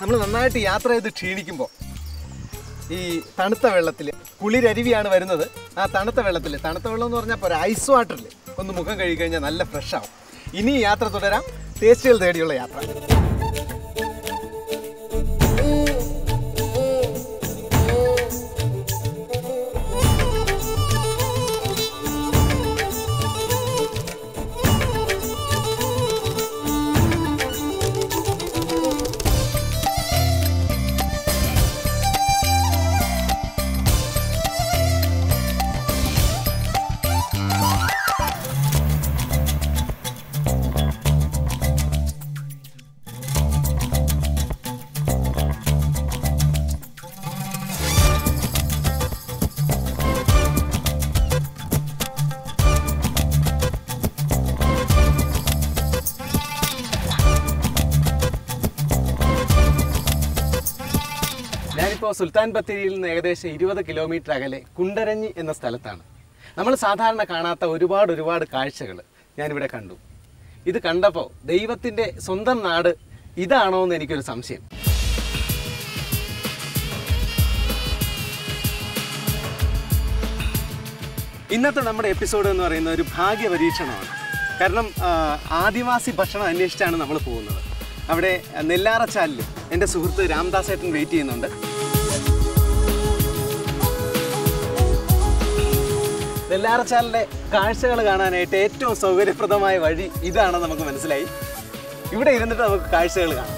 നമ്മൾ നന്നായിട്ട് യാത്ര ചെയ്ത് ക്ഷീണിക്കുമ്പോൾ ഈ തണുത്ത വെള്ളത്തിൽ കുളിരരുവിയാണ് വരുന്നത്. ആ തണുത്ത വെള്ളത്തിൽ, തണുത്ത വെള്ളം എന്ന് പറഞ്ഞാൽ ഒരു ഐസ് വാട്ടറിൽ ഒന്ന് മുഖം കഴുകി കഴിഞ്ഞാൽ നല്ല ഫ്രഷ് ആവും. ഇനി യാത്ര തുടരാം, ടേസ്റ്റുകൾ തേടിയുള്ള യാത്ര. ഞാനിപ്പോൾ സുൽത്താൻ ബത്തേരിയിൽ നിന്ന് ഏകദേശം 20 കിലോമീറ്റർ അകലെ കുണ്ടരഞ്ഞി എന്ന സ്ഥലത്താണ്. നമ്മൾ സാധാരണ കാണാത്ത ഒരുപാട് കാഴ്ചകൾ ഞാനിവിടെ കണ്ടു. ഇത് കണ്ടപ്പോൾ ദൈവത്തിൻ്റെ സ്വന്തം നാട് ഇതാണോ എന്ന് എനിക്കൊരു സംശയം. ഇന്നത്തെ നമ്മുടെ എപ്പിസോഡ് എന്ന് പറയുന്ന ഒരു ഭാഗ്യ പരീക്ഷണമാണ്. കാരണം ആദിവാസി ഭക്ഷണം അന്വേഷിച്ചാണ് നമ്മൾ പോകുന്നത്. അവിടെ നെല്ലാറച്ചാലിൽ എൻ്റെ സുഹൃത്ത് രാംദാസ് ഏട്ടൻ വെയിറ്റ് ചെയ്യുന്നുണ്ട്. നെല്ലാറച്ചാലിൻ്റെ കാഴ്ചകൾ കാണാനായിട്ട് ഏറ്റവും സൗകര്യപ്രദമായ വഴി ഇതാണെന്ന് നമുക്ക് മനസ്സിലായി. ഇവിടെ ഇരുന്നിട്ട് നമുക്ക് കാഴ്ചകൾ കാണാം.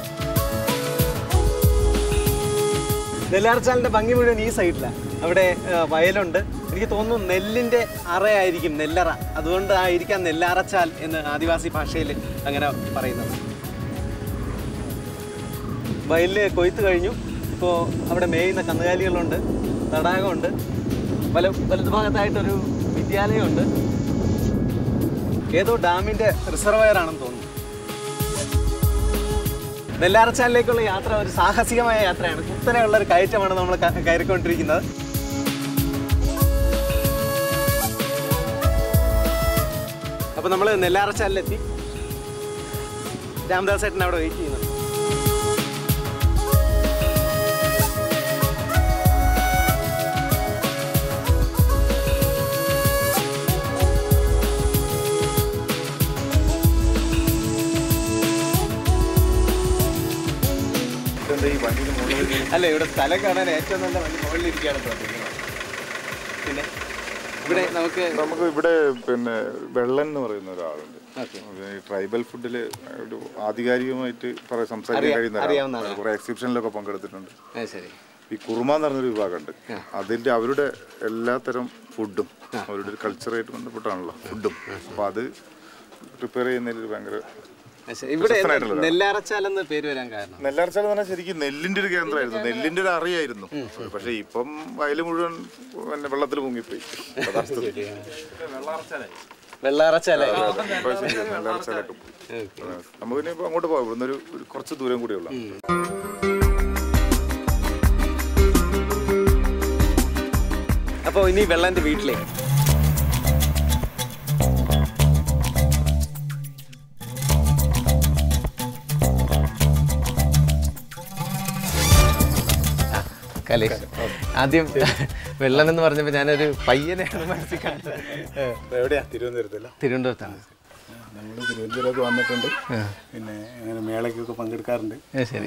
നെല്ലാറച്ചാലിൻ്റെ ഭംഗി മുഴുവൻ ഈ സൈഡിലാണ്. അവിടെ വയലുണ്ട്. എനിക്ക് തോന്നുന്നു നെല്ലിൻ്റെ അറയായിരിക്കും, നെല്ലറ. അതുകൊണ്ടായിരിക്കാം നെല്ലാറച്ചാൽ എന്ന് ആദിവാസി ഭാഷയിൽ അങ്ങനെ പറയുന്നത്. വയലിൽ കൊയ്ത്ത് കഴിഞ്ഞു. ഇപ്പോൾ അവിടെ മേയുന്ന കന്നുകാലികളുണ്ട്, തടാകമുണ്ട്, വലതുഭാഗത്തായിട്ടൊരു വിദ്യാലയമുണ്ട്. ഏതോ ഡാമിൻ്റെ റിസർവയറാണെന്ന് തോന്നുന്നു. നെല്ലാറച്ചാലിലേക്കുള്ള യാത്ര ഒരു സാഹസികമായ യാത്രയാണ്. കുത്തനെയുള്ളൊരു കയറ്റമാണ് നമ്മൾ കയറിക്കൊണ്ടിരിക്കുന്നത്. അപ്പോൾ നമ്മൾ നെല്ലാറച്ചാലിലെത്തി. രാംദാസ് ഏട്ടൻ അവിടെ വെയിറ്റ് ചെയ്യുന്നു. അല്ല, ഇവിടെ സ്ഥലം കാണാൻ ഏറ്റവും നല്ല വണ്ടി മുകളിലിരിക്കുകയാണ് ശ്രദ്ധിക്കുന്നത്. പിന്നെ നമുക്ക് ഇവിടെ പിന്നെ വെള്ളൻ എന്ന് പറയുന്ന ഒരാളുണ്ട്. ട്രൈബൽ ഫുഡിൽ ഒരു ആധികാരികമായിട്ട് സംസാരിക്കാൻ കഴിയുന്ന കുറെ എക്സിബിഷനിലൊക്കെ പങ്കെടുത്തിട്ടുണ്ട്. ഈ കുറുമ എന്ന് പറഞ്ഞൊരു വിഭാഗമുണ്ട്. അതിൻ്റെ അവരുടെ എല്ലാത്തരം ഫുഡും അവരുടെ കൾച്ചറായിട്ട് ബന്ധപ്പെട്ടാണല്ലോ ഫുഡും. അപ്പോൾ അത് പ്രിപ്പയർ ചെയ്യുന്നതിൽ ഭയങ്കര നെല്ലാറച്ചാൽ എന്ന് പേര് വരാൻ കാരണം, നെല്ലാറച്ചാൽ എന്ന് പറഞ്ഞാൽ ശരിക്കും നെല്ലിന്റെ ഒരു കേന്ദ്രമായിരുന്നു, നെല്ലിന്റെ ഒരു അറിയായിരുന്നു. പക്ഷെ ഇപ്പം വയല് മുഴുവൻ വെള്ളത്തിൽ മുങ്ങിപ്പോയി. നെല്ലാറച്ചാലൊക്കെ നമുക്ക് ഇനിയിപ്പോ അങ്ങോട്ട് പോകാം. ഇവിടുന്ന് ഒരു കുറച്ച് ദൂരം കൂടിയുള്ള. അപ്പോൾ ഇനി വെള്ളന്റെ വീട്ടിലേക്ക്. ആദ്യം വെള്ളം എന്ന് പറഞ്ഞപ്പോൾ ഞാനൊരു പയ്യനെയാണ് മനസ്സിൽ കണ്ടത്. എവിടെയാ? തിരുവനന്തപുരത്താണ്. നമ്മൾ തിരുവനന്തപുരമൊക്കെ വന്നിട്ടുണ്ട്. പിന്നെ അങ്ങനെ മേളയ്ക്കൊക്കെ പങ്കെടുക്കാറുണ്ട്. ശരി.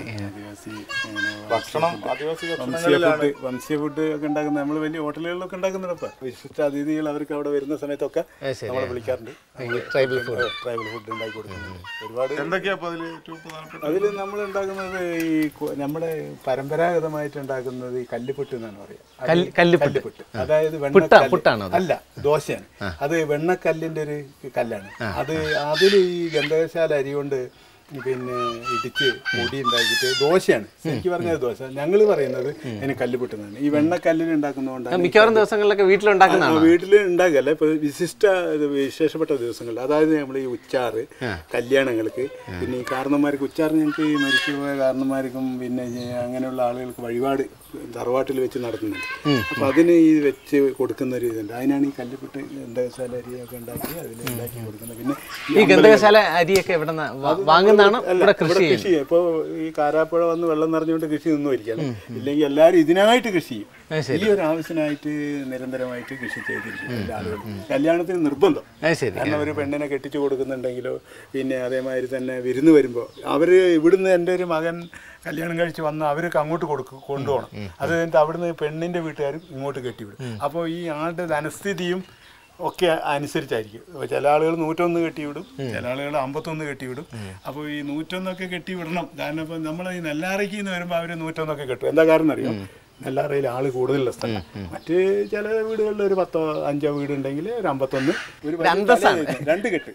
വംശീയ ഫുഡ് ഒക്കെ ഉണ്ടാക്കുന്ന നമ്മൾ വലിയ ഹോട്ടലുകളിലൊക്കെ ഉണ്ടാക്കുന്നുണ്ട്. വിശിഷ്ട അതിഥികൾ അവർക്ക് അവിടെ വരുന്ന സമയത്തൊക്കെ നമ്മളെ വിളിക്കാറുണ്ട്. ട്രൈബൽ ഫുഡ് ഉണ്ടാക്കി കൊടുക്കുന്നുണ്ട്. ഒരുപാട് എന്തൊക്കെയാ അതിൽ നമ്മൾ ഉണ്ടാക്കുന്നത് ഈ നമ്മുടെ പരമ്പരാഗതമായിട്ട് ഉണ്ടാക്കുന്നത് ഈ കല്ലുപുട്ട് എന്നാണ് പറയുക. കല്ലുപുട്ട് അതായത് വെണ്ണ അല്ല, ദോശയാണ്. അത് വെണ്ണക്കല്ലിന്റെ ഒരു കല്ലാണ്. അതിൽ ഈ ഗന്ധകശാല അരി കൊണ്ട് പിന്നെ ഇടിച്ച് പൊടി ഉണ്ടാക്കിയിട്ട് ദോശയാണ്. എനിക്ക് പറഞ്ഞത് ദോശ, ഞങ്ങൾ പറയുന്നത് അതിന് കല്ലുപുട്ടെന്നാണ്. ഈ വെണ്ണക്കല്ലിൽ ഉണ്ടാക്കുന്നതുകൊണ്ടാണ് മിക്കവാറും ദിവസങ്ങളിലൊക്കെ വീട്ടിൽ ഉണ്ടാക്കുകയല്ല. ഇപ്പൊ വിശേഷപ്പെട്ട ദിവസങ്ങളിൽ, അതായത് നമ്മൾ ഈ ഉച്ചാറ്, കല്യാണങ്ങൾക്ക്, പിന്നെ ഈ കാരണന്മാർക്ക് ഉച്ചാറ്, ഞങ്ങൾക്ക് ഈ മരിച്ചുപോയ കാരണന്മാർക്കും പിന്നെ അങ്ങനെയുള്ള ആളുകൾക്ക് വഴിപാട് തറവാട്ടിൽ വെച്ച് നടത്തുന്നുണ്ട്. അപ്പോൾ അതിന് ഈ വെച്ച് കൊടുക്കുന്ന ഒരു ഇതുണ്ട്. അതിനാണ് ഈ കല്ലുപുട്ട് ഗന്ധകശാല അരിയൊക്കെ ഉണ്ടാക്കി അതിൽ ഉണ്ടാക്കി കൊടുക്കുന്നത്. പിന്നെ ഈ ഗന്ധകശാല അരിയൊക്കെ ഇവിടെ വാങ്ങുന്നതാണ് കൃഷി. ഇപ്പോൾ ഈ കാരാപ്പുഴ വന്ന് വെള്ളം നിറഞ്ഞുകൊണ്ട് കൃഷി നിന്നും ഇരിക്കുകയാണ്. ഇല്ലെങ്കിൽ എല്ലാവരും ഇതിനായിട്ട് കൃഷി ചെയ്യും. ഈ ഒരു ആവശ്യത്തിനായിട്ട് നിരന്തരമായിട്ട് കൃഷി ചെയ്തിരിക്കും എല്ലാ ആളുകളും. കല്യാണത്തിന് നിർബന്ധം. കാരണം ഒരു പെണ്ണിനെ കെട്ടിച്ചു കൊടുക്കുന്നുണ്ടെങ്കിലോ പിന്നെ അതേമാതിരി തന്നെ വിരുന്ന് വരുമ്പോൾ അവർ ഇവിടുന്ന് എൻ്റെ ഒരു മകൻ കല്യാണം കഴിച്ച് വന്ന് അവർക്ക് അങ്ങോട്ട് കൊണ്ടുപോകണം. അത് കഴിഞ്ഞിട്ട് അവിടുന്ന് പെണ്ണിൻ്റെ വീട്ടുകാരും ഇങ്ങോട്ട് കെട്ടിവിടും. അപ്പോൾ ഈ ആളുടെ ധനസ്ഥിതിയും ഒക്കെ അനുസരിച്ചായിരിക്കും. അപ്പോൾ ചില ആളുകൾ 101 കെട്ടിവിടും, ചില ആളുകൾ 51 കെട്ടിവിടും. അപ്പോൾ ഈ 101 കെട്ടിവിടണം. കാരണം ഇപ്പം നമ്മൾ ഈ നെല്ലാറയ്ക്ക് നിന്ന് വരുമ്പോൾ അവർ 101 കെട്ടും. എന്താ കാരണം അറിയാം? നെല്ലാറയിൽ ആള് കൂടുതലുള്ള സ്ഥലം. മറ്റ് ചില വീടുകളിൽ ഒരു 10-5 വീടുണ്ടെങ്കിൽ ഒരു 51 2 കെട്ട്.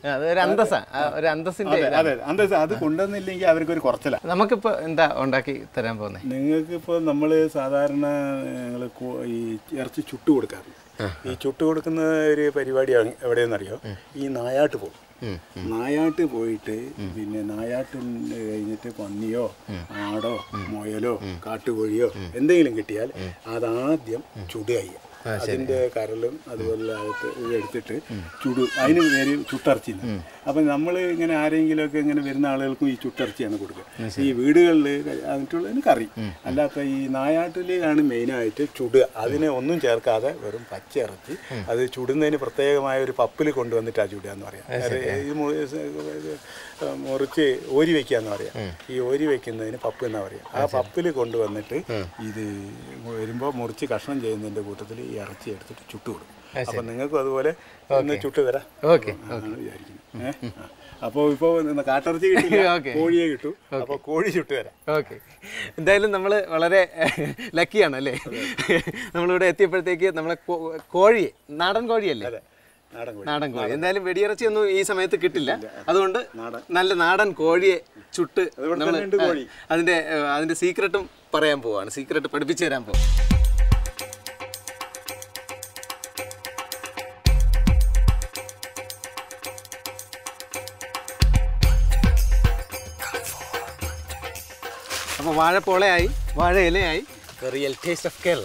അതെ അന്തസ്. അത് കൊണ്ടുവന്നില്ലെങ്കിൽ അവർക്കൊരു കുറച്ചില്ല. നമുക്കിപ്പോൾ എന്താ ഉണ്ടാക്കി തരാൻ പോകുന്നത്? നിങ്ങൾക്കിപ്പോൾ നമ്മൾ സാധാരണ ഞങ്ങൾ ഈ ഇറച്ചി ചുട്ടു കൊടുക്കാറുണ്ട്. ഈ ചുട്ടു കൊടുക്കുന്ന ഒരു പരിപാടിയാണ് എവിടെയെന്നറിയോ? ഈ നായാട്ട് പോകും. നായാട്ട് പോയിട്ട് പിന്നെ നായാട്ട് കഴിഞ്ഞിട്ട് പന്നിയോ ആടോ മുയലോ കാട്ടുകോഴിയോ എന്തെങ്കിലും കിട്ടിയാൽ അതാദ്യം ചുടുക. അതിൻ്റെ കരലും അതുപോലെ എടുത്തിട്ട് അതിന് പേര് ചുട്ടിറച്ചില്ല. അപ്പം നമ്മൾ ഇങ്ങനെ ആരെങ്കിലുമൊക്കെ ഇങ്ങനെ വരുന്ന ആളുകൾക്കും ഈ ചുട്ടിറച്ചിയാണ് കൊടുക്കുക. ഈ വീടുകളിൽ അതിട്ടുള്ളതിന് കറി. അല്ലാത്ത ഈ നായാട്ടിലാണ് മെയിനായിട്ട് ചുടുക. അതിനെ ഒന്നും ചേർക്കാതെ വെറും പച്ച ഇറച്ചി അത് ചുടുന്നതിന് പ്രത്യേകമായ ഒരു പപ്പിൽ കൊണ്ടുവന്നിട്ടാണ് ചുടുക എന്ന് പറയാം. ഇത് മുറിച്ച് ഓരി വയ്ക്കുക എന്ന് പറയാം. ഈ ഓരി വയ്ക്കുന്നതിന് പപ്പ് എന്നാ പറയാം. ആ പപ്പിൽ കൊണ്ടുവന്നിട്ട് ഇത് വരുമ്പോൾ മുറിച്ച് കഷ്ണം ചെയ്യുന്നതിൻ്റെ കൂട്ടത്തിൽ ഈ ഇറച്ചി എടുത്തിട്ട് ചുട്ടു കൊടുക്കും. അപ്പം നിങ്ങൾക്കും അതുപോലെ ഒന്ന് ചുട്ടു തരാം വിചാരിക്കുന്നു. അപ്പോൾ ഇപ്പോൾ കാട്ടിറച്ചി കിട്ടില്ല, കോഴിയെ കിട്ടും. അപ്പോൾ കോഴി ചുട്ടു തരാം. ഓക്കെ, എന്തായാലും നമ്മൾ വളരെ ലക്കിയാണ് അല്ലേ? നമ്മളിവിടെ എത്തിയപ്പോഴത്തേക്ക് നമ്മളെ കോഴി നാടൻ കോഴിയല്ലേ? നാടൻ കോഴി. എന്തായാലും വെടിയിറച്ചി ഒന്നും ഈ സമയത്ത് കിട്ടില്ല. അതുകൊണ്ട് നല്ല നാടൻ കോഴിയെ ചുട്ട് അതിന്റെ സീക്രട്ടും പറയാൻ പോവാണ്. സീക്രട്ട് പഠിപ്പിച്ചു തരാൻ പോവാം. അപ്പോൾ വാഴപ്പോളയായി, വാഴ ഇലയായി. Real taste of Kerala.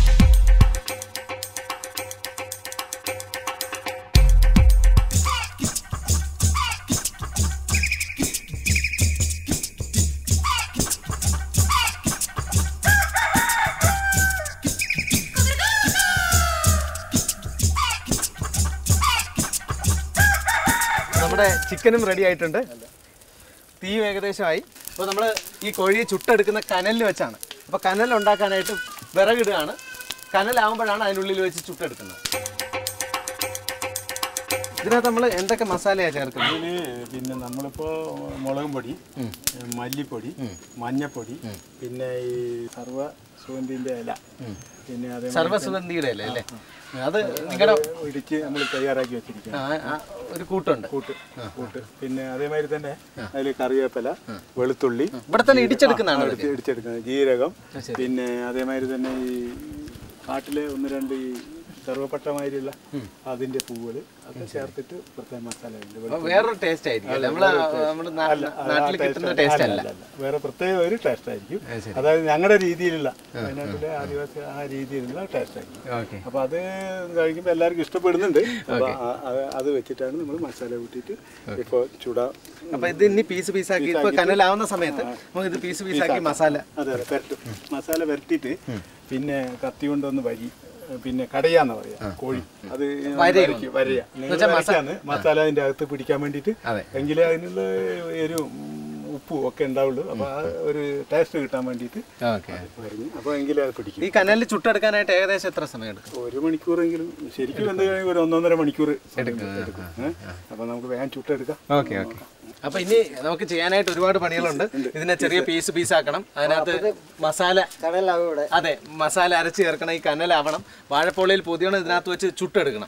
നമ്മുടെ ചിക്കനും റെഡി ആയിട്ടുണ്ട്. തീയും ഏകദേശമായി. അപ്പോൾ നമ്മൾ ഈ കോഴിയെ ചുട്ടെടുക്കുന്ന കനലിൽ വെച്ചാണ്. അപ്പോൾ കനൽ ഉണ്ടാക്കാനായിട്ട് വിറകിടുകയാണ്. കനലാവുമ്പോഴാണ് അതിനുള്ളിൽ വെച്ച് ചുട്ടെടുക്കുന്നത്. ഇതിനകത്ത് നമ്മൾ എന്തൊക്കെ മസാലയാണ് ചേർക്കുന്നത്? ഇതിന് പിന്നെ നമ്മളിപ്പോൾ മുളകും പൊടി, മല്ലിപ്പൊടി, മഞ്ഞപ്പൊടി, പിന്നെ ഈ സർവ്വസുഗന്ധിൻ്റെ ഇല, പിന്നെ അതേ സർവ്വസുഗന്ധിയുടെ ഇല അല്ലേ? അത് നിങ്ങളുടെ ഇടിച്ച് നമ്മൾ തയ്യാറാക്കി വെച്ചിരിക്കുക ഒരു കൂട്ടുണ്ട്. കൂട്ട് പിന്നെ അതേമാതിരി തന്നെ അതിൽ കറിവേപ്പില, വെളുത്തുള്ളി ഇവിടെ തന്നെ ഇടിച്ചെടുക്കുന്നതാണ്. ഇടിച്ചെടുക്കുന്നത് ജീരകം, പിന്നെ അതേമാതിരി തന്നെ ഈ കാട്ടിലെ 1-2 ഈ ചെറുപ്പട്ടമാതിരിയുള്ള അതിന്റെ പൂവുകൾ ഒക്കെ ചേർത്തിട്ട് പ്രത്യേക മസാല ഉണ്ട്. വേറൊരു ടേസ്റ്റ് ആയിരിക്കും, നാട്ടിൽ കിട്ടുന്ന ടേസ്റ്റ് അല്ല, വേറെ പ്രത്യേക ഒരു ടേസ്റ്റ് ആയിരിക്കും. അതായത് ഞങ്ങളുടെ രീതിയിലുള്ള വയനാട്ടിലെ ആദിവാസി ആ രീതിയിലുള്ള ടേസ്റ്റ് ആയിരിക്കും. അപ്പൊ അത് കഴിക്കുമ്പോൾ എല്ലാവർക്കും ഇഷ്ടപ്പെടുന്നുണ്ട്. അപ്പൊ അത് വെച്ചിട്ടാണ് നമ്മൾ മസാല കൂട്ടിയിട്ട് ഇപ്പൊ ചൂടാ. അപ്പൊ ഇത് ഇനി പീസ് പീസാക്കി ഇപ്പൊ കനലാവുന്ന സമയത്ത് നമുക്ക് ഇത് പീസ് പീസാക്കി മസാല പെരട്ടും. മസാല പെരട്ടിയിട്ട് പിന്നെ കത്തി കൊണ്ടൊന്ന് വരി, പിന്നെ കടയാന്ന് പറയാ കോഴി, അത് വരയാണ് മസാല അതിന്റെ അകത്ത് പിടിക്കാൻ വേണ്ടിയിട്ട്. എങ്കിലേ അതിനുള്ള ഒരു ഉപ്പും ഒക്കെ ഉണ്ടാവുള്ളൂ. അപ്പൊ ആ ഒരു ടേസ്റ്റ് കിട്ടാൻ വേണ്ടിയിട്ട് അപ്പൊ എങ്കിലേ അത് പിടിക്കും. ഈ കനലിൽ ചുട്ടെടുക്കാനായിട്ട് ഏകദേശം എത്ര സമയം എടുക്കും? 1 മണിക്കൂറെങ്കിലും ശരിക്കും എന്ത് കഴിഞ്ഞാൽ ഒരു 1-1.5 മണിക്കൂർ എടുക്കും. അപ്പൊ നമുക്ക് വേഗം ചുട്ടെടുക്കാം. Okay okay. അപ്പൊ ഇനി നമുക്ക് ചെയ്യാനായിട്ട് ഒരുപാട് പണികളുണ്ട്. ഇതിനെ ചെറിയ പീസ് ആക്കണം. അതിനകത്ത് മസാല, അതെ, മസാല അരച്ച് ചേർക്കണം. ഈ കനലാവണം. വാഴപ്പോളയിൽ പൊതിയണം. ഇതിനകത്ത് വെച്ച് ചുട്ടെടുക്കണം.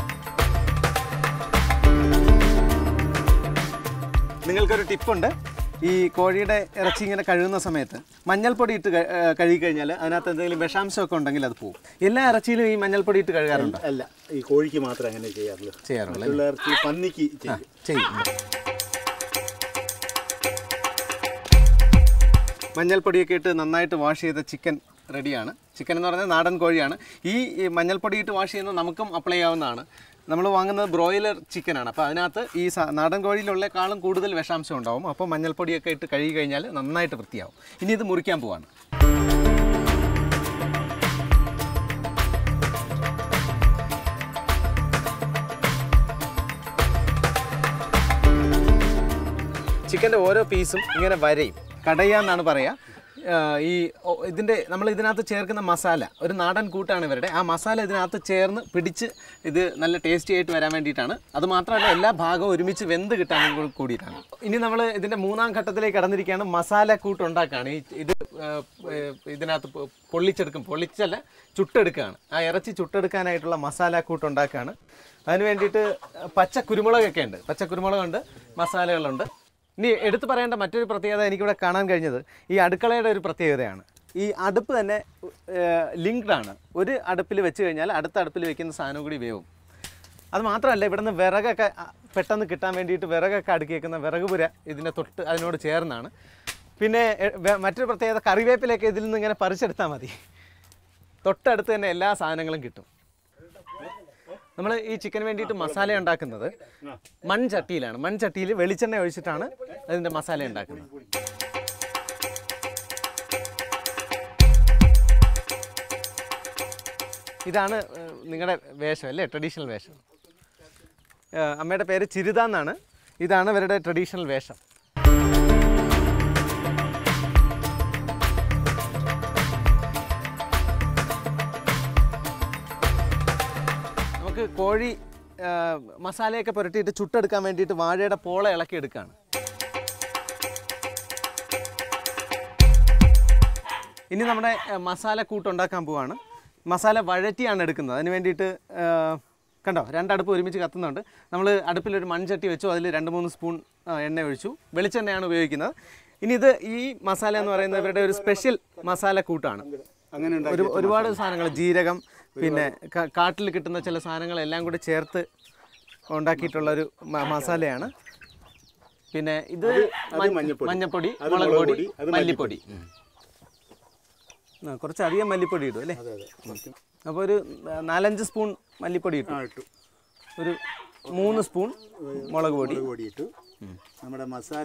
നിങ്ങൾക്കൊരു ടിപ്പുണ്ട്. ഈ കോഴിയുടെ ഇറച്ചി ഇങ്ങനെ കഴുകുന്ന സമയത്ത് മഞ്ഞൾപ്പൊടി ഇട്ട് കഴുകി കഴിഞ്ഞാൽ അതിനകത്ത് എന്തെങ്കിലും വിഷാംശമൊക്കെ ഉണ്ടെങ്കിൽ അത് പോകും. എല്ലാ ഇറച്ചിയിലും ഈ മഞ്ഞൾപ്പൊടി ഇട്ട് കഴുകാറുണ്ട്? അല്ല, ഈ കോഴിക്ക് മാത്രം അങ്ങനെ ചെയ്യാറുള്ളൂ. ഇറച്ചി പന്നിക്ക് ചെയ്യും. മഞ്ഞൾപ്പൊടിയൊക്കെ ഇട്ട് നന്നായിട്ട് വാഷ് ചെയ്ത ചിക്കൻ റെഡിയാണ്. ചിക്കൻ എന്ന് പറഞ്ഞാൽ നാടൻ കോഴിയാണ്. ഈ മഞ്ഞൾപ്പൊടി ഇട്ട് വാഷ് ചെയ്യുന്നത് നമുക്കും അപ്ലൈ ചെയ്യാവുന്നതാണ്. നമ്മൾ വാങ്ങുന്നത് ബ്രോയിലർ ചിക്കനാണ്. അപ്പോൾ അതിനകത്ത് ഈ നാടൻ കോഴിയിലുള്ളേക്കാളും കൂടുതൽ വിഷാംശം ഉണ്ടാവും. അപ്പോൾ മഞ്ഞൾപ്പൊടിയൊക്കെ ഇട്ട് കഴുകി കഴിഞ്ഞാൽ നന്നായിട്ട് വൃത്തിയാവും. ഇനി ഇത് മുറിക്കാൻ പോവാണ്. ചിക്കൻ്റെ ഓരോ പീസും ഇങ്ങനെ വരയും, കടയാന്നാണ് പറയുക. നമ്മൾ ഇതിനകത്ത് ചേർക്കുന്ന മസാല ഒരു നാടൻ കൂട്ടാണ് ഇവരുടെ. ആ മസാല ഇതിനകത്ത് ചേർന്ന് പിടിച്ച് ഇത് നല്ല ടേസ്റ്റി ആയിട്ട് വരാൻ വേണ്ടിയിട്ടാണ്. അതുമാത്രമല്ല എല്ലാ ഭാഗവും ഒരുമിച്ച് വെന്ത് കിട്ടാൻ കൂടിയിട്ടാണ്. ഇനി നമ്മൾ ഇതിൻ്റെ 3ാം ഘട്ടത്തിലേക്ക് കടന്നിരിക്കുകയാണ്. മസാല കൂട്ടുണ്ടാക്കുകയാണ്. ഇത് ഇതിനകത്ത് പൊള്ളിച്ചല്ല, ചുട്ടെടുക്കുകയാണ്. ആ ഇറച്ചി ചുട്ടെടുക്കാനായിട്ടുള്ള മസാല കൂട്ടുണ്ടാക്കുകയാണ്. അതിന് വേണ്ടിയിട്ട് പച്ച കുരുമുളകൊക്കെ ഉണ്ട്. പച്ചക്കുരുമുളകുണ്ട്, മസാലകളുണ്ട്. ഇനി എടുത്തു പറയേണ്ട മറ്റൊരു പ്രത്യേകത എനിക്കിവിടെ കാണാൻ കഴിഞ്ഞത് ഈ അടുക്കളയുടെ ഒരു പ്രത്യേകതയാണ്. ഈ അടുപ്പ് തന്നെ ലിങ്ക്ഡാണ്. ഒരു അടുപ്പിൽ വെച്ച് കഴിഞ്ഞാൽ അടുത്ത അടുപ്പിൽ വെക്കുന്ന സാധനം കൂടി വേവും. അത് മാത്രമല്ല, ഇവിടുന്ന് വിറകൊക്കെ പെട്ടെന്ന് കിട്ടാൻ വേണ്ടിയിട്ട് വിറകൊക്കെ അടുക്കി വെക്കുന്ന വിറക് പുര ഇതിൻ്റെ അതിനോട് ചേർന്നാണ്. പിന്നെ മറ്റൊരു പ്രത്യേകത, കറിവേപ്പിലൊക്കെ ഇതിൽ നിന്ന് ഇങ്ങനെ പറിച്ചെടുത്താൽ മതി. തൊട്ടടുത്ത് തന്നെ എല്ലാ സാധനങ്ങളും കിട്ടും. നമ്മൾ ഈ ചിക്കന് വേണ്ടിയിട്ട് മസാല ഉണ്ടാക്കുന്നത് മൺചട്ടിയിലാണ്. മൺചട്ടിയിൽ വെളിച്ചെണ്ണ ഒഴിച്ചിട്ടാണ് അതിൻ്റെ മസാല ഉണ്ടാക്കുന്നത്. ഇതാണ് നിങ്ങളുടെ വേഷം അല്ലേ, ട്രഡീഷണൽ വേഷം. അമ്മയുടെ പേര് ചിരിത എന്നാണ്. ഇതാണ് ഇവരുടെ ട്രഡീഷണൽ വേഷം. കോഴി മസാലയൊക്കെ പുരട്ടിയിട്ട് ചുട്ടെടുക്കാൻ വേണ്ടിയിട്ട് വാഴയുടെ പോള ഇളക്കി എടുക്കുകയാണ്. ഇനി നമ്മുടെ മസാല കൂട്ടുണ്ടാക്കാൻ പോവാണ്. മസാല വഴറ്റിയാണ് എടുക്കുന്നത്. അതിന് വേണ്ടിയിട്ട് കണ്ടോ, 2 അടുപ്പ് ഒരുമിച്ച് കത്തുന്നുണ്ട്. നമ്മൾ അടുപ്പിലൊരു മൺചട്ടി വെച്ചു, അതിൽ 2-3 സ്പൂൺ എണ്ണ ഒഴിച്ചു. വെളിച്ചെണ്ണയാണ് ഉപയോഗിക്കുന്നത്. ഇനി ഈ മസാല എന്ന് പറയുന്നത് ഇവരുടെ ഒരു സ്പെഷ്യൽ മസാല കൂട്ടാണ്. അങ്ങനെ ഒരുപാട് സാധനങ്ങൾ, ജീരകം, പിന്നെ കാട്ടിൽ കിട്ടുന്ന ചില സാധനങ്ങളെല്ലാം കൂടി ചേർത്ത് ഉണ്ടാക്കിയിട്ടുള്ളൊരു മസാലയാണ്. പിന്നെ ഇത് മഞ്ഞപ്പൊടി, മുളക് പൊടി, മല്ലിപ്പൊടി. കുറച്ചധികം മല്ലിപ്പൊടി ഇടും അല്ലേ? അപ്പോൾ ഒരു 4-5 സ്പൂൺ മല്ലിപ്പൊടി ഇട്ടു. ഒരു 3 സ്പൂൺ മുളക് പൊടി ഇട്ടു. നമ്മുടെ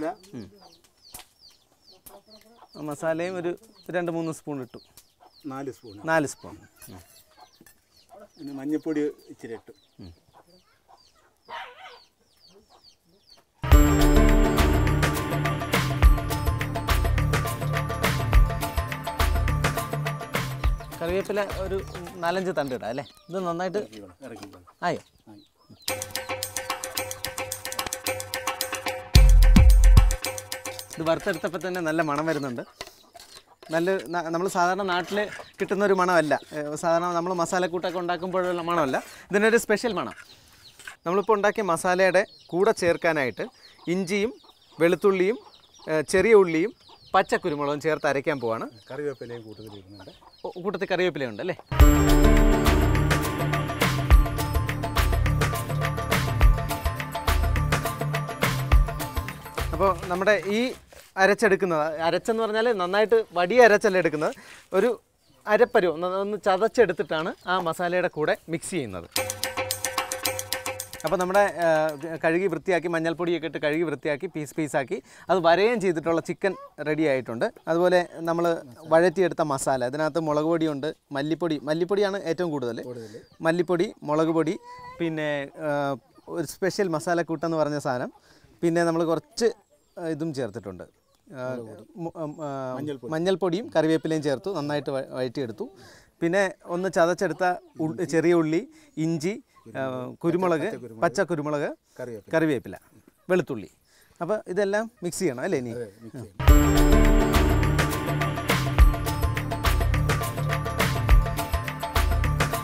മസാലയും ഒരു 2-3 സ്പൂൺ ഇട്ടു. 4 സ്പൂൺ. മഞ്ഞപ്പൊടി ഇച്ചിരി ഇട്ടു. കറിവേപ്പില ഒരു 4-5 തണ്ട് ഇടാം അല്ലേ? ഇത് നന്നായിട്ട് ആയോ? ഇത് വറുത്തെടുത്തപ്പോൾ തന്നെ നല്ല മണം വരുന്നുണ്ട്. നമ്മൾ സാധാരണ നാട്ടിൽ കിട്ടുന്നൊരു മണമല്ല. സാധാരണ നമ്മൾ മസാലക്കൂട്ടൊക്കെ ഉണ്ടാക്കുമ്പോഴുള്ള മണമല്ല, ഇതിനൊരു സ്പെഷ്യൽ മണം. നമ്മളിപ്പോൾ ഉണ്ടാക്കിയ മസാലയുടെ കൂടെ ചേർക്കാനായിട്ട് ഇഞ്ചിയും വെളുത്തുള്ളിയും ചെറിയ ഉള്ളിയും പച്ചക്കുരുമുളകും ചേർത്ത് അരയ്ക്കാൻ പോവാണ്. കറിവേപ്പിലയും കൂട്ടത്തിൽ കറിവേപ്പിലയുണ്ട് അല്ലേ? അപ്പോൾ നമ്മുടെ ഈ അരച്ചെന്ന് പറഞ്ഞാൽ നന്നായിട്ട് വടിയ അരച്ചല്ല എടുക്കുന്നത്, ഒരു അരപ്പരു ഒന്ന് ചതച്ചെടുത്തിട്ടാണ് ആ മസാലയുടെ കൂടെ മിക്സ് ചെയ്യുന്നത്. അപ്പോൾ നമ്മുടെ കഴുകി വൃത്തിയാക്കി മഞ്ഞൾപ്പൊടിയൊക്കെ ഇട്ട് കഴുകി വൃത്തിയാക്കി പീസാക്കി അത് വരയും ചെയ്തിട്ടുള്ള ചിക്കൻ റെഡി ആയിട്ടുണ്ട്. അതുപോലെ നമ്മൾ വഴറ്റിയെടുത്ത മസാല, ഇതിനകത്ത് മുളക് പൊടിയുണ്ട്, മല്ലിപ്പൊടിയാണ് ഏറ്റവും കൂടുതൽ. മല്ലിപ്പൊടി, മുളക് പൊടി, പിന്നെ ഒരു സ്പെഷ്യൽ മസാലക്കൂട്ടെന്ന് പറഞ്ഞ സാധനം, പിന്നെ നമ്മൾ കുറച്ച് ഇതും ചേർത്തിട്ടുണ്ട്, മഞ്ഞൾപ്പൊടിയും കറിവേപ്പിലയും ചേർത്തു നന്നായിട്ട് വഴറ്റിയെടുത്തു. പിന്നെ ഒന്ന് ചതച്ചെടുത്ത ചെറിയ ഉള്ളി, ഇഞ്ചി, കുരുമുളക്, പച്ചക്കുരുമുളക്, കറിവേപ്പില, വെളുത്തുള്ളി. അപ്പോൾ ഇതെല്ലാം മിക്സ് ചെയ്യണം അല്ലേ? ഇനി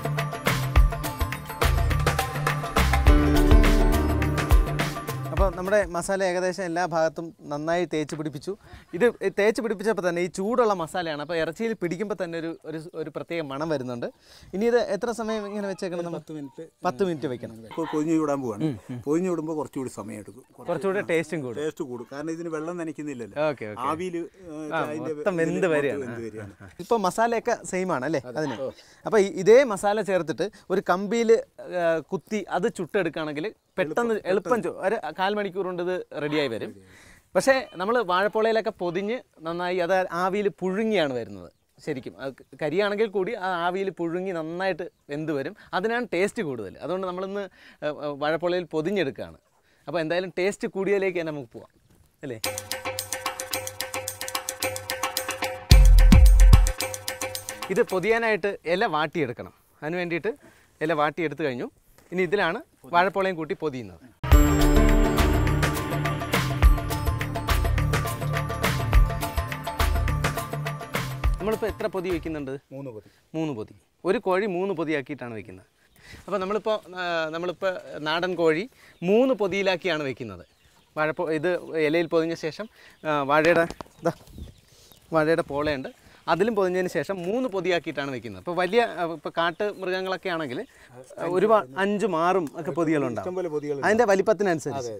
അപ്പോൾ നമ്മുടെ മസാല ഏകദേശം എല്ലാ ഭാഗത്തും നന്നായി തേച്ച് പിടിപ്പിച്ചു. ഇത് തേച്ച് പിടിപ്പിച്ചപ്പോൾ തന്നെ ഈ ചൂടുള്ള മസാലയാണ്, അപ്പോൾ ഇറച്ചിയിൽ പിടിക്കുമ്പോൾ തന്നെ ഒരു പ്രത്യേക മണം വരുന്നുണ്ട്. ഇനി ഇത് എത്ര സമയം ഇങ്ങനെ വെച്ചേക്കണം? 10 മിനിറ്റ് വെക്കണം. ഇപ്പോൾ പൊതിഞ്ഞ് വിടാൻ പോവാണ്. പൊതിഞ്ഞ് വിടുമ്പോൾ കുറച്ചുകൂടി സമയം എടുക്കും, കുറച്ചുകൂടി ടേസ്റ്റ് കൂടും. കാരണം ഇതിന് വെള്ളം നനയ്ക്കുന്നില്ലല്ലോ, ആവിയിൽ വെന്ത് വരികയാണ്. ഇപ്പോൾ മസാലയൊക്കെ സെയിം ആണ് അല്ലേ അതിന്? അപ്പോൾ ഇതേ മസാല ചേർത്തിട്ട് ഒരു കമ്പിയിൽ കുത്തി അത് ചുട്ടെടുക്കുകയാണെങ്കിൽ പെട്ടെന്ന് എളുപ്പം ഒരു 1/4 മണിക്കൂർ കൊണ്ട് ഇത് റെഡിയായി വരും. പക്ഷേ നമ്മൾ വാഴപ്പോളയിലൊക്കെ പൊതിഞ്ഞ് നന്നായി അത് ആവിയിൽ പുഴുങ്ങിയാണ് വരുന്നത്. ശരിക്കും കരിയാണെങ്കിൽ കൂടി ആ ആവിയിൽ പുഴുങ്ങി നന്നായിട്ട് വെന്ത് വരും. അതിനാണ് ടേസ്റ്റ് കൂടുതൽ. അതുകൊണ്ട് നമ്മളിന്ന് വാഴപ്പോളയിൽ പൊതിഞ്ഞെടുക്കുകയാണ്. അപ്പോൾ എന്തായാലും ടേസ്റ്റ് കൂടിയതിലേക്ക് തന്നെ നമുക്ക് പോവാം അല്ലേ? ഇത് പൊതിയാനായിട്ട് ഇല വാട്ടിയെടുക്കണം. അതിന് വേണ്ടിയിട്ട് ഇല വാട്ടിയെടുത്ത് കഴിഞ്ഞു. ഇനി ഇതിലാണ് വാഴപ്പോളയും കൂട്ടി പൊതിയുന്നത്. നമ്മളിപ്പോൾ എത്ര പൊതി വയ്ക്കുന്നുണ്ട്? 3 പൊതി. ഒരു കോഴി 3 പൊതിയാക്കിയിട്ടാണ് വെക്കുന്നത്. അപ്പോൾ നമ്മളിപ്പോൾ നാടൻ കോഴി 3 പൊതിയിലാക്കിയാണ് വെക്കുന്നത്. ഇത് ഇലയിൽ പൊതിഞ്ഞ ശേഷം വാഴയുടെ പോളയുണ്ട്, അതിലും പൊതിഞ്ഞതിന് ശേഷം 3 പൊതിയാക്കിയിട്ടാണ് വെക്കുന്നത്. ഇപ്പോൾ കാട്ട് മൃഗങ്ങളൊക്കെ ആണെങ്കിൽ ഒരുപാട് 5ഉം 6ഉം ഒക്കെ പൊതികളുണ്ടാവും, അതിൻ്റെ വലിപ്പത്തിനനുസരിച്ച്.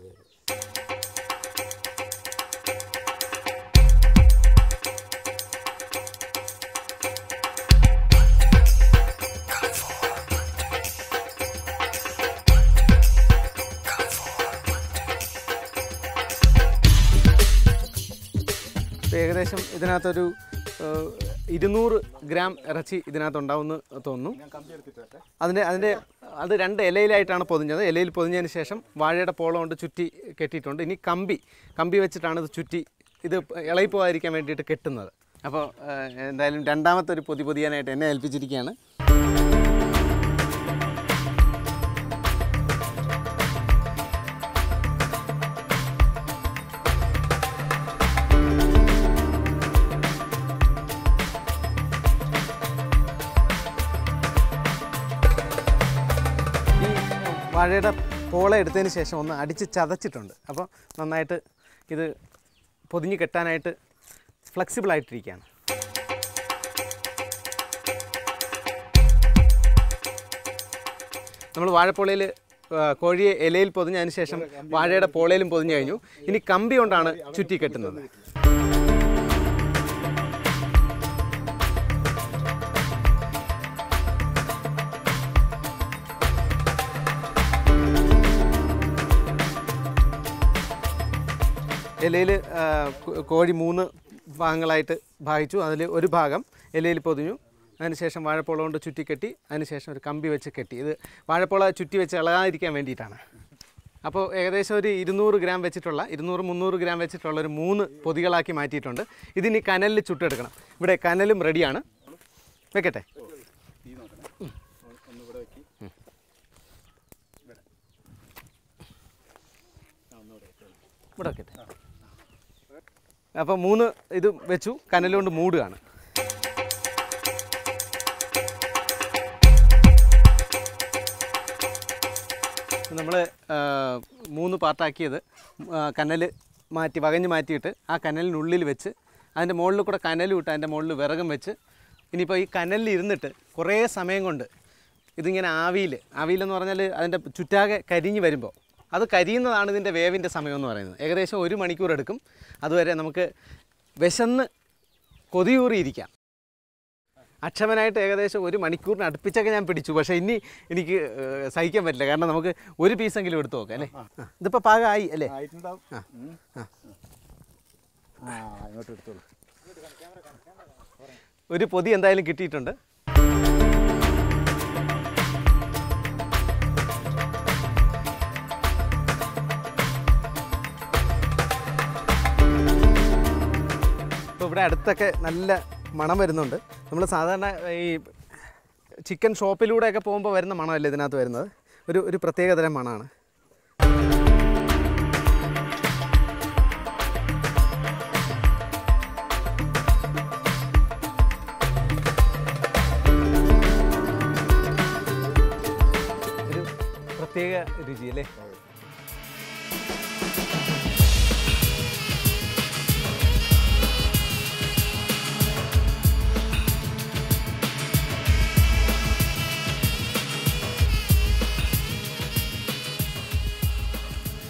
ഏകദേശം ഇതിനകത്തൊരു 200 ഗ്രാം ഇറച്ചി ഇതിനകത്തുണ്ടാവുമെന്ന് തോന്നുന്നു. അത് 2 ഇലയിലായിട്ടാണ് പൊതിഞ്ഞത്. ഇലയിൽ പൊതിഞ്ഞതിന് ശേഷം വാഴയുടെ പോളം കൊണ്ട് ചുറ്റി കെട്ടിയിട്ടുണ്ട്. ഇനി കമ്പി വെച്ചിട്ടാണ് ഇത് ചുറ്റി ഇത് ഇളകി പോകാതിരിക്കാൻ വേണ്ടിയിട്ട് കെട്ടുന്നത്. അപ്പോൾ എന്തായാലും രണ്ടാമത്തെ ഒരു പൊതിയാനായിട്ട് എന്നെ ഏൽപ്പിച്ചിരിക്കുകയാണ്. വാഴയുടെ പോള എടുത്തതിന് ശേഷം ഒന്ന് അടിച്ച് ചതച്ചിട്ടുണ്ട്. അപ്പോൾ നന്നായിട്ട് ഇത് പൊതിഞ്ഞ് കെട്ടാനായിട്ട് ഫ്ലെക്സിബിളായിട്ടിരിക്കുകയാണ്. നമ്മൾ വാഴപ്പോളയിൽ കോഴിയെ ഇലയിൽ പൊതിഞ്ഞതിന് ശേഷം വാഴയുടെ പോളയിലും പൊതിഞ്ഞു കഴിഞ്ഞു. ഇനി കമ്പി കൊണ്ടാണ് ചുറ്റി കെട്ടുന്നത്. ഇലയിൽ കോഴി 3 ഭാഗങ്ങളായിട്ട് ഭാഗിച്ചു. അതിൽ ഒരു ഭാഗം ഇലയിൽ പൊതിഞ്ഞു. അതിനുശേഷം വാഴപ്പോള കൊണ്ട് ചുറ്റിക്കെട്ടി. അതിനുശേഷം ഒരു കമ്പി വെച്ച് കെട്ടി. ഇത് വാഴപ്പോള ചുറ്റി വെച്ച് ഇളകാതിരിക്കാൻ വേണ്ടിയിട്ടാണ്. അപ്പോൾ ഏകദേശം ഒരു 200 ഗ്രാം വെച്ചിട്ടുള്ള 200-300 ഗ്രാം വെച്ചിട്ടുള്ള ഒരു 3 പൊതികളാക്കി മാറ്റിയിട്ടുണ്ട്. ഇതിനി കനലിൽ ചുട്ടെടുക്കണം. ഇവിടെ കനലും റെഡിയാണ്. വെക്കട്ടെ? ഇവിടെ വെക്കട്ടെ. അപ്പോൾ 3 ഇത് വെച്ചു, കനലുകൊണ്ട് മൂടുകയാണ്. നമ്മൾ 3 പാർട്ടാക്കിയത് കനൽ വകഞ്ഞ് മാറ്റിയിട്ട് ആ കനലിനുള്ളിൽ വെച്ച് അതിൻ്റെ മുകളിൽ കൂടെ കനലും ഇട്ട് അതിൻ്റെ മുകളിൽ വിറകും വെച്ച് ഇനിയിപ്പോൾ ഈ കനലിൽ ഇരുന്നിട്ട് കുറേ സമയം കൊണ്ട് ഇതിങ്ങനെ ആവിയിലെന്ന് പറഞ്ഞാൽ അതിൻ്റെ ചുറ്റാകെ കരിഞ്ഞ് വരുമ്പോൾ അത് കരിയുന്നതാണ് ഇതിൻ്റെ വേവിൻ്റെ സമയമെന്ന് പറയുന്നത്. ഏകദേശം 1 മണിക്കൂർ എടുക്കും. അതുവരെ നമുക്ക് വിശന്ന് കൊതിയൂറിയിരിക്കാം. അക്ഷമനായിട്ട് ഏകദേശം 1 മണിക്കൂറിന് അടുപ്പിച്ചൊക്കെ ഞാൻ പിടിച്ചു. പക്ഷേ ഇനി എനിക്ക് സഹിക്കാൻ പറ്റില്ല. കാരണം നമുക്ക് ഒരു പീസെങ്കിലും എടുത്ത് നോക്കാം അല്ലേ? ഇതിപ്പോൾ പാകമായി അല്ലേ? ഒരു പൊതി എന്തായാലും കിട്ടിയിട്ടുണ്ട്. ഇപ്പോൾ ഇവിടെ അടുത്തൊക്കെ നല്ല മണം വരുന്നുണ്ട്. നമ്മൾ സാധാരണ ഈ ചിക്കൻ ഷോപ്പിലൂടെയൊക്കെ പോകുമ്പോൾ വരുന്ന മണമല്ലേ ഇതിനകത്ത് വരുന്നത്. ഒരു പ്രത്യേകതരം മണമാണ്. ഒരു പ്രത്യേക രുചി അല്ലേ?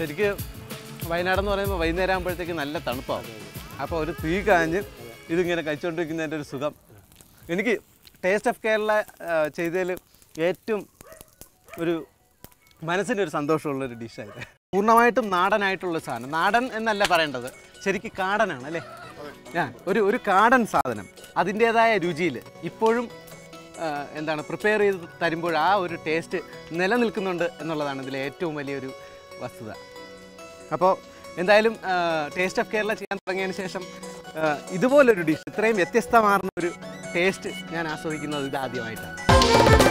ശരിക്ക് വയനാടെന്ന് പറയുമ്പോൾ വൈകുന്നേരം ആകുമ്പോഴത്തേക്ക് നല്ല തണുപ്പാകും. അപ്പോൾ ഒരു തീ കാഞ്ഞ് ഇതിങ്ങനെ കഴിച്ചുകൊണ്ടിരിക്കുന്നതിൻ്റെ ഒരു സുഖം. എനിക്ക് ടേസ്റ്റ് ഓഫ് കേരള ചെയ്തതിൽ ഏറ്റവും ഒരു മനസ്സിനൊരു സന്തോഷമുള്ളൊരു ഡിഷായത്. പൂർണ്ണമായിട്ടും നാടനായിട്ടുള്ള സാധനം. നാടൻ എന്നല്ല പറയേണ്ടത്, ശരിക്കും കാടനാണ് അല്ലേ? ഒരു കാടൻ സാധനം അതിൻ്റേതായ രുചിയിൽ ഇപ്പോഴും എന്താണ് പ്രിപ്പയർ ചെയ്ത് തരുമ്പോൾ ആ ഒരു ടേസ്റ്റ് നിലനിൽക്കുന്നുണ്ട് എന്നുള്ളതാണ് ഇതിലെ ഏറ്റവും വലിയൊരു വസ്തുത. അപ്പോൾ എന്തായാലും ടേസ്റ്റ് ഓഫ് കേരള ചെയ്യാൻ തുടങ്ങിയതിന് ശേഷം ഇതുപോലൊരു ഡിഷ് ഇത്രയും വ്യത്യസ്തമാർന്ന ഒരു ടേസ്റ്റ് ഞാൻ ആസ്വദിക്കുന്നത് ഇതാദ്യമായിട്ടാണ്.